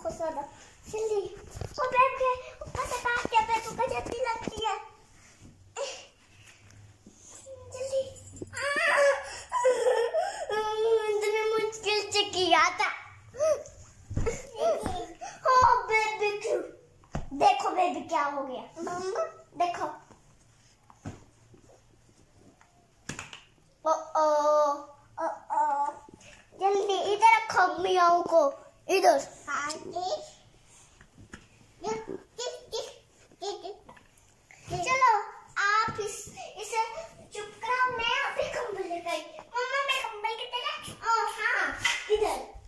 बहुत ज्यादा। जल्दी वो बैठ के ऊपर से काट के पे तो जल्दी लगती है। जल्दी इतने मुश्किल से किया था। ओ बेबी क्यों, देखो बेबी क्या हो गया, देखो। जल्दी इधर रखो मियाओ को, इधर। चलो आप इसे चुप कराओ, मैं अभी कंबल लेकर आई। मम्मा मैं कंबल कितने? हाँ इधर।